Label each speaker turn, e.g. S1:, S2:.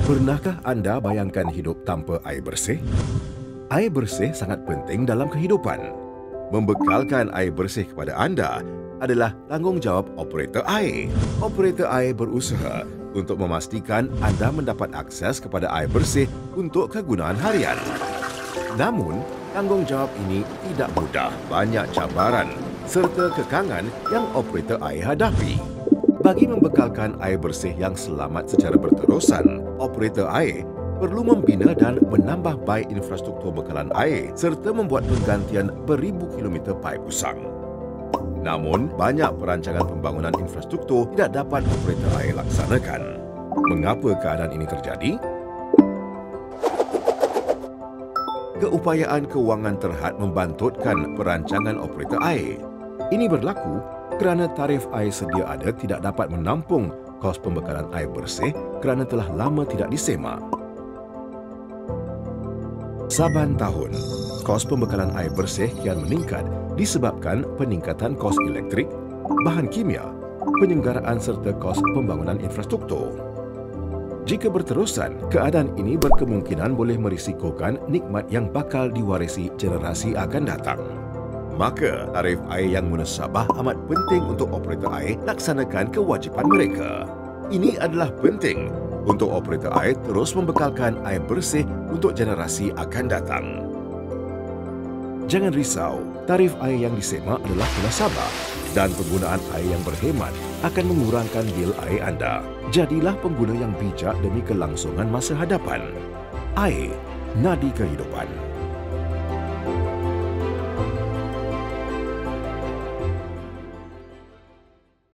S1: Pernahkah anda bayangkan hidup tanpa air bersih? Air bersih sangat penting dalam kehidupan. Membekalkan air bersih kepada anda adalah tanggungjawab operator air. Operator air berusaha untuk memastikan anda mendapat akses kepada air bersih untuk kegunaan harian. Namun, tanggungjawab ini tidak mudah. Banyak cabaran serta kekangan yang operator air hadapi. Bagi membekalkan air bersih yang selamat secara berterusan, operator air perlu membina dan menambah baik infrastruktur bekalan air serta membuat penggantian beribu kilometer paip usang. Namun, banyak perancangan pembangunan infrastruktur tidak dapat operator air laksanakan. Mengapa keadaan ini terjadi? Keupayaan kewangan terhad membantutkan perancangan operator air. Ini berlaku kerana tarif air sedia ada tidak dapat menampung kos pembekalan air bersih kerana telah lama tidak disemak. Saban tahun, kos pembekalan air bersih kian meningkat disebabkan peningkatan kos elektrik, bahan kimia, penyelenggaraan serta kos pembangunan infrastruktur. Jika berterusan, keadaan ini berkemungkinan boleh merisikokan nikmat yang bakal diwarisi generasi akan datang. Maka, tarif air yang munasabah amat penting untuk operator air laksanakan kewajipan mereka. Ini adalah penting untuk operator air terus membekalkan air bersih untuk generasi akan datang. Jangan risau, tarif air yang disemak adalah munasabah dan penggunaan air yang berhemat akan mengurangkan bil air anda. Jadilah pengguna yang bijak demi kelangsungan masa hadapan. Air, nadi kehidupan.